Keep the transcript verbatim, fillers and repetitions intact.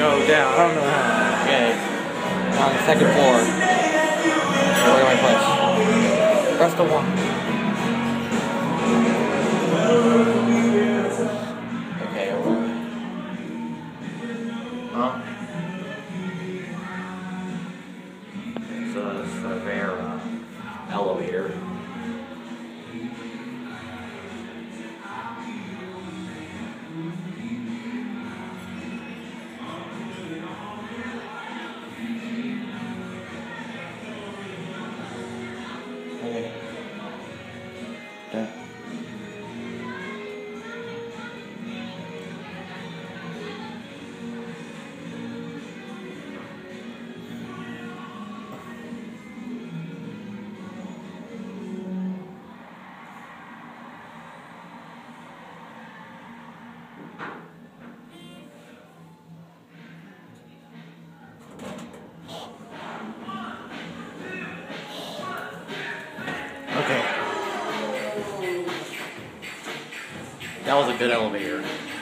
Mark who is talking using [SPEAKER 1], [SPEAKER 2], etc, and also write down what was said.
[SPEAKER 1] No, down. I don't know how.
[SPEAKER 2] Okay. On the second floor. Okay, where do I push? Press the one. Okay, over. Huh? It's a Savaria elevator. Okay. Done.
[SPEAKER 1] Okay.
[SPEAKER 2] That was a good elevator.